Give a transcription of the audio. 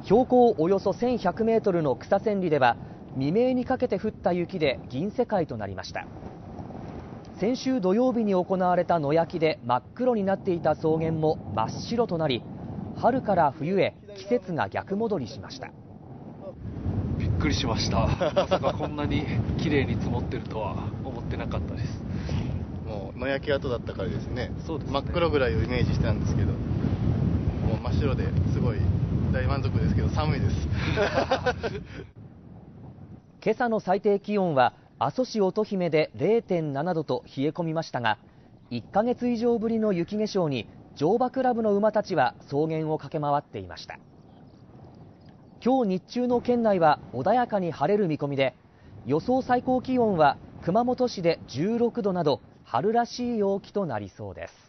標高およそ1100メートルの草千里では未明にかけて降った雪で銀世界となりました。先週土曜日に行われた野焼きで真っ黒になっていた草原も真っ白となり、春から冬へ季節が逆戻りしました。 びっくりしました。まさかこんなに綺麗に積もってるとは思ってなかったです。 もう野焼き跡だったからですね。 そうですね。 真っ黒ぐらいをイメージしてたんですけど、もう真っ白ですごい大満足ですけど寒いです今朝の最低気温は阿蘇市乙姫で 0.7 度と冷え込みましたが、1ヶ月以上ぶりの雪化粧に乗馬クラブの馬たちは草原を駆け回っていました。今日日中の県内は穏やかに晴れる見込みで、予想最高気温は熊本市で16度など春らしい陽気となりそうです。